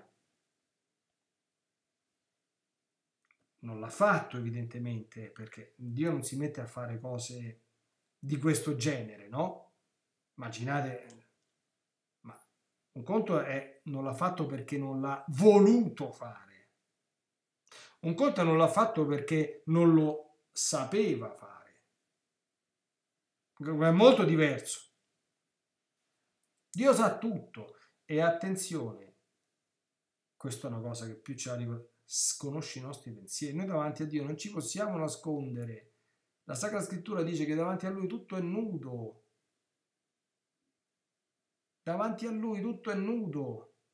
Non l'ha fatto evidentemente, perché Dio non si mette a fare cose di questo genere, no? Immaginate, ma un conto è non l'ha fatto perché non l'ha voluto fare. Un conto è non l'ha fatto perché non lo sapeva fare. È molto diverso. Dio sa tutto e attenzione, questa è una cosa che più ci arriva, conosce i nostri pensieri. Noi davanti a Dio non ci possiamo nascondere. La Sacra Scrittura dice che davanti a Lui tutto è nudo. Davanti a Lui tutto è nudo.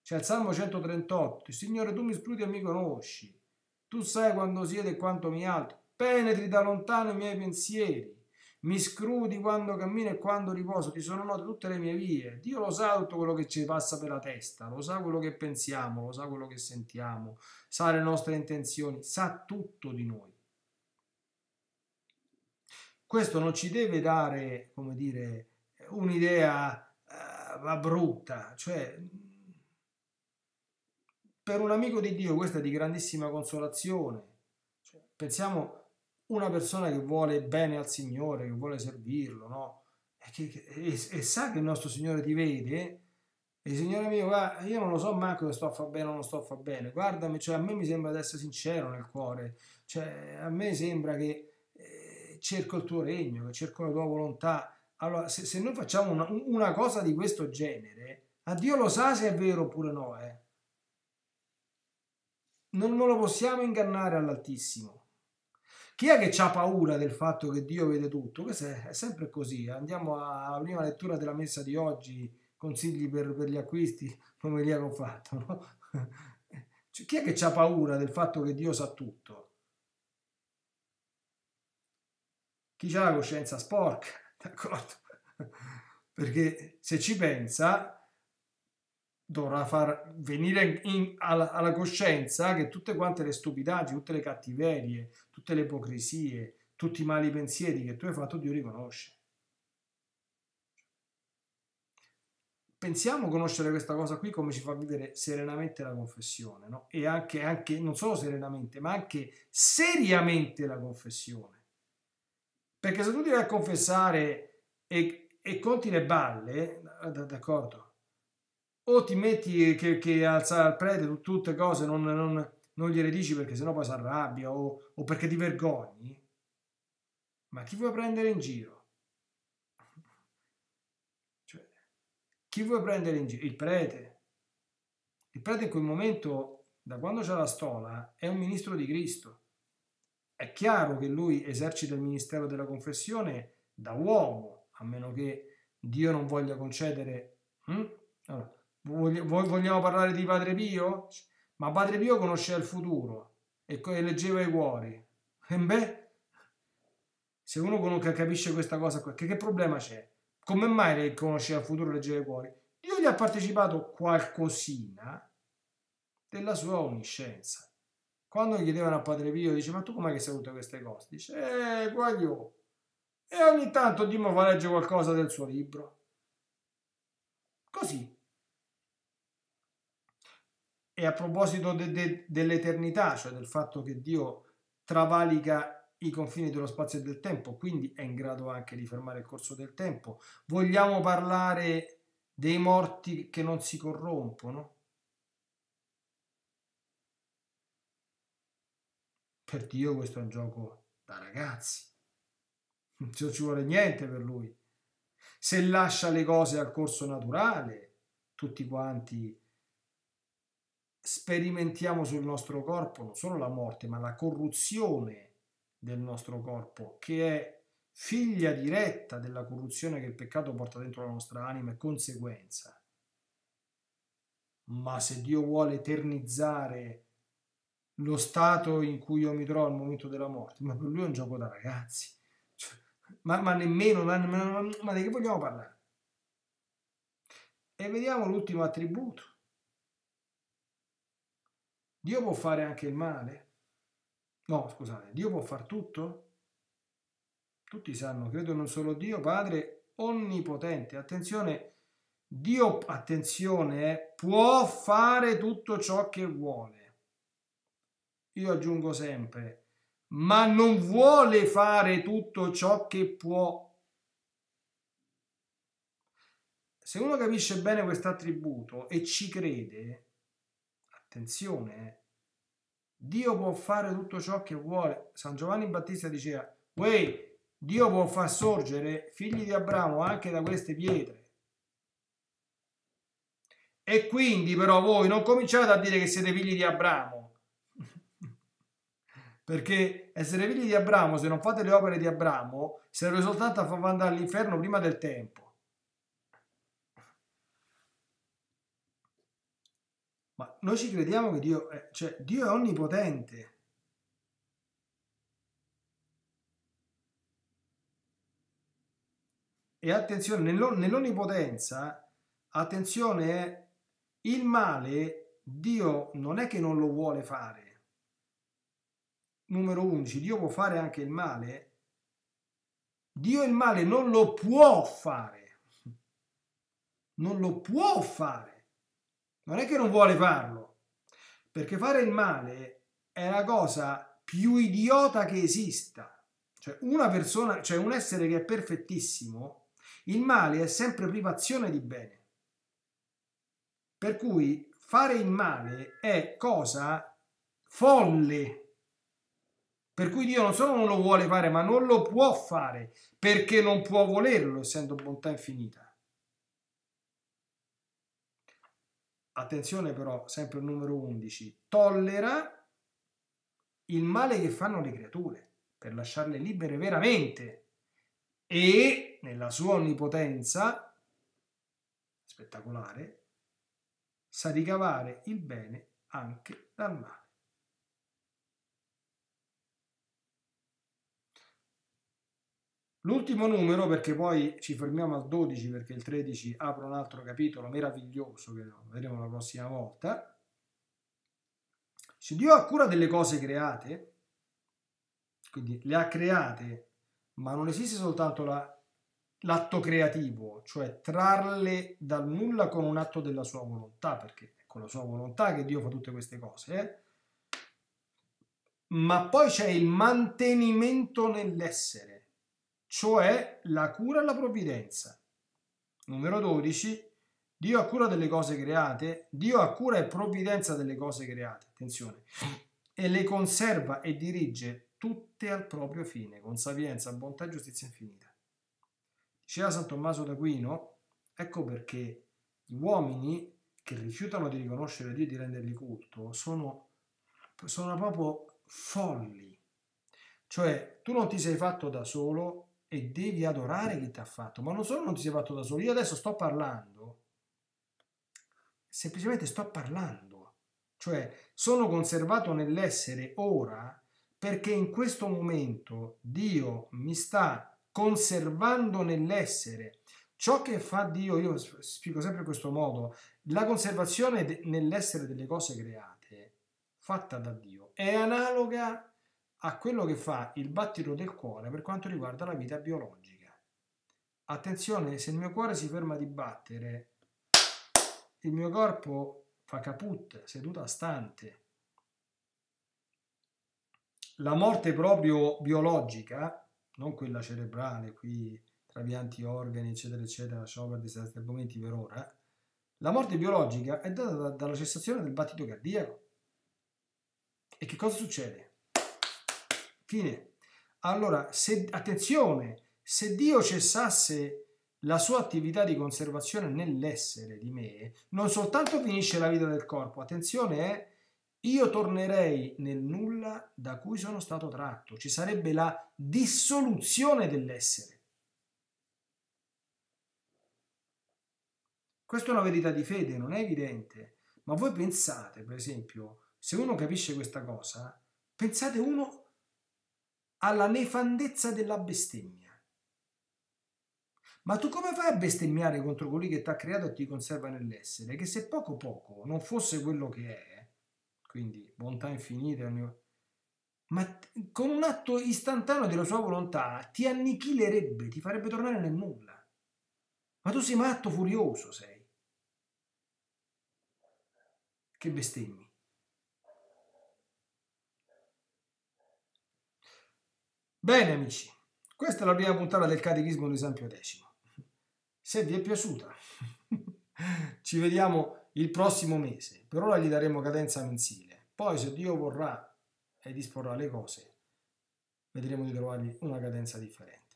C'è il Salmo centotrentotto, Signore tu mi scrudi e mi conosci, tu sai quando siedo e quanto mi alto, penetri da lontano i miei pensieri, mi scrudi quando cammino e quando riposo, ti sono note tutte le mie vie. Dio lo sa tutto quello che ci passa per la testa, lo sa quello che pensiamo, lo sa quello che sentiamo, sa le nostre intenzioni, sa tutto di noi. Questo non ci deve dare, come dire, un'idea uh, brutta, cioè per un amico di Dio questa è di grandissima consolazione. Cioè, pensiamo una persona che vuole bene al Signore, che vuole servirlo, no? E, che, che, e, e sa che il nostro Signore ti vede, e il Signore mio, guarda, io non lo so manco se sto a fare bene o non sto a fare bene, guardami, cioè a me mi sembra di essere sincero nel cuore, cioè a me sembra che eh, cerco il tuo regno, che cerco la tua volontà. Allora, se, se noi facciamo una, una cosa di questo genere, a Dio lo sa se è vero oppure no, eh. Non, non lo possiamo ingannare all'Altissimo. Chi è che ha paura del fatto che Dio vede tutto? Questo è, è sempre così. Andiamo alla prima lettura della messa di oggi, consigli per, per gli acquisti, come li avevo fatto, no? Cioè, chi è che ha paura del fatto che Dio sa tutto? Chi ha la coscienza sporca, d'accordo? Perché se ci pensa dovrà far venire in, alla, alla coscienza che tutte quante le stupidaggini, tutte le cattiverie, tutte le ipocrisie, tutti i mali pensieri che tu hai fatto, Dio riconosce. Pensiamo conoscere questa cosa qui come ci fa vivere serenamente la confessione, no? E anche, anche, non solo serenamente, ma anche seriamente la confessione. Perché se tu ti vai a confessare e, e conti le balle, d'accordo? O ti metti che, che alzare al prete tutte cose non, non, non gliele dici perché sennò poi si arrabbia o, o perché ti vergogni, ma chi vuoi prendere in giro? Cioè, chi vuoi prendere in giro? Il prete. Il prete in quel momento, da quando c'è la stola, è un ministro di Cristo. È chiaro che lui esercita il ministero della confessione da uomo, a meno che Dio non voglia concedere... Hm? Allora, vogliamo parlare di Padre Pio? Ma Padre Pio conosceva il futuro e leggeva i cuori. E beh, se uno capisce questa cosa qua, che, che problema c'è? Come mai lei conosceva il futuro e leggeva i cuori? Io gli ha partecipato qualcosina della sua onniscienza. Quando gli chiedevano a Padre Pio, dice: ma tu com'è che sai tutte queste cose? Dice: eh, guaglio. E ogni tanto Dio mi fa leggere qualcosa del suo libro. Così. E a proposito de, de, dell'eternità, cioè del fatto che Dio travalica i confini dello spazio e del tempo, quindi è in grado anche di fermare il corso del tempo. Vogliamo parlare dei morti che non si corrompono? Per Dio questo è un gioco da ragazzi. Non ci vuole niente per lui. Se lascia le cose al corso naturale, tutti quanti sperimentiamo sul nostro corpo non solo la morte, ma la corruzione del nostro corpo, che è figlia diretta della corruzione che il peccato porta dentro la nostra anima e conseguenza. Ma se Dio vuole eternizzare lo stato in cui io mi trovo al momento della morte, ma per lui è un gioco da ragazzi. Cioè, ma, ma nemmeno, ma, ma, ma di che vogliamo parlare? E vediamo l'ultimo attributo. Dio può fare anche il male? No, scusate, Dio può fare tutto? Tutti sanno, credo in un solo Dio, Padre onnipotente. Attenzione, Dio, attenzione, eh, può fare tutto ciò che vuole. Io aggiungo sempre, ma non vuole fare tutto ciò che può. Se uno capisce bene questo attributo e ci crede, attenzione, eh, Dio può fare tutto ciò che vuole. San Giovanni Battista diceva: uè, Dio può far sorgere figli di Abramo anche da queste pietre. E quindi però voi non cominciate a dire che siete figli di Abramo, perché essere figli di Abramo, se non fate le opere di Abramo, serve soltanto a far andare all'inferno prima del tempo. Ma noi ci crediamo che Dio è, cioè Dio è onnipotente. E attenzione, nell'onnipotenza, attenzione, il male Dio non è che non lo vuole fare. Numero undici, Dio può fare anche il male. Dio il male non lo può fare. Non lo può fare. Non è che non vuole farlo. Perché fare il male è la cosa più idiota che esista. Cioè una persona, cioè un essere che è perfettissimo, il male è sempre privazione di bene. Per cui fare il male è cosa folle. Per cui Dio non solo non lo vuole fare, ma non lo può fare, perché non può volerlo, essendo bontà infinita. Attenzione però, sempre il numero undici, tollera il male che fanno le creature, per lasciarle libere veramente. E, nella sua onnipotenza, spettacolare, sa ricavare il bene anche dal male. L'ultimo numero, perché poi ci fermiamo al dodici, perché il tredici apre un altro capitolo meraviglioso che vedremo la prossima volta. Se Dio ha cura delle cose create, quindi le ha create, ma non esiste soltanto la, l'atto creativo, cioè trarle dal nulla con un atto della sua volontà, perché è con la sua volontà che Dio fa tutte queste cose, eh? Ma poi c'è il mantenimento nell'essere, cioè la cura e la provvidenza. Numero dodici, Dio ha cura delle cose create, Dio ha cura e provvidenza delle cose create, attenzione, e le conserva e dirige tutte al proprio fine, con sapienza, bontà e giustizia infinita. Diceva San Tommaso d'Aquino, ecco perché gli uomini che rifiutano di riconoscere Dio e di rendergli culto sono, sono proprio folli. Cioè, tu non ti sei fatto da solo e devi adorare chi ti ha fatto, ma non solo non ti sei fatto da solo, io adesso sto parlando, semplicemente sto parlando, cioè sono conservato nell'essere ora perché in questo momento Dio mi sta conservando nell'essere. Ciò che fa Dio, io spiego sempre in questo modo, la conservazione de- nell'essere delle cose create, fatta da Dio, è analoga a quello che fa il battito del cuore per quanto riguarda la vita biologica. Attenzione, se il mio cuore si ferma di battere, il mio corpo fa caput, seduta stante. La morte proprio biologica, non quella cerebrale, qui trapianti organi, eccetera, eccetera, lasciamo perdere questi argomenti per ora, la morte biologica è data da, dalla cessazione del battito cardiaco. E che cosa succede? Fine. Allora, se, attenzione, se Dio cessasse la sua attività di conservazione nell'essere di me, non soltanto finisce la vita del corpo, attenzione, eh, io tornerei nel nulla da cui sono stato tratto, ci sarebbe la dissoluzione dell'essere. Questa è una verità di fede, non è evidente, ma voi pensate, per esempio, se uno capisce questa cosa, pensate uno alla nefandezza della bestemmia. Ma tu come fai a bestemmiare contro colui che ti ha creato e ti conserva nell'essere? Che se poco poco non fosse quello che è, quindi bontà infinita, ma con un atto istantaneo della sua volontà ti annichilerebbe, ti farebbe tornare nel nulla. Ma tu sei matto furioso, sei. Che bestemmi. Bene amici, questa è la prima puntata del Catechismo di San Pio X. Se vi è piaciuta, ci vediamo il prossimo mese. Per ora gli daremo cadenza mensile. Poi, se Dio vorrà e disporrà le cose, vedremo di trovargli una cadenza differente.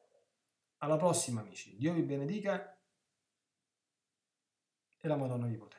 Alla prossima, amici. Dio vi benedica e la Madonna vi protegga.